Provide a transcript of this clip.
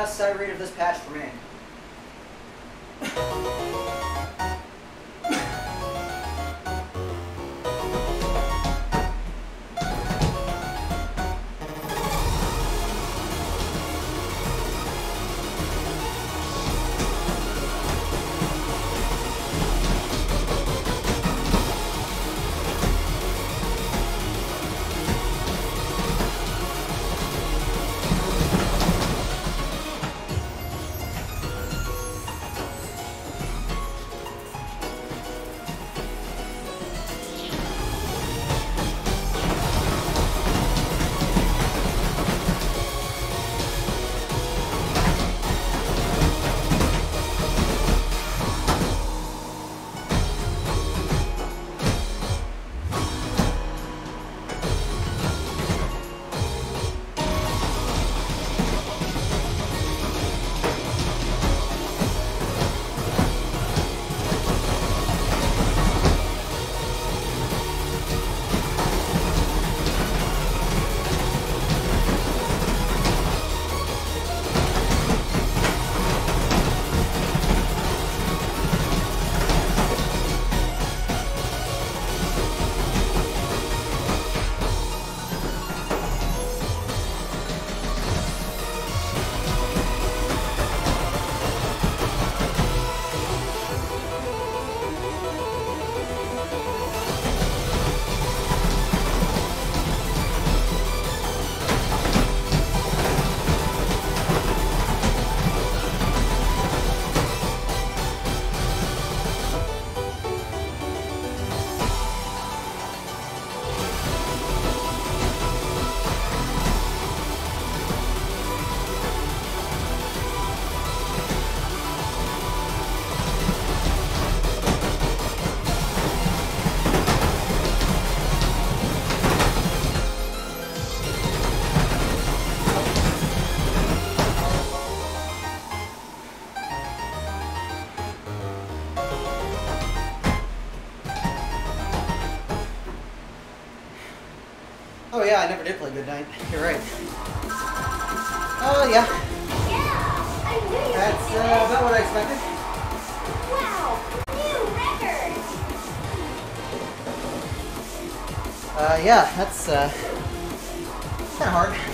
best sight read of this patch for me. Oh yeah, I never did play Good Night. You're right. Oh yeah. Yeah, I knew you. That's about what I expected. Wow, new record. Yeah, that's kind of hard.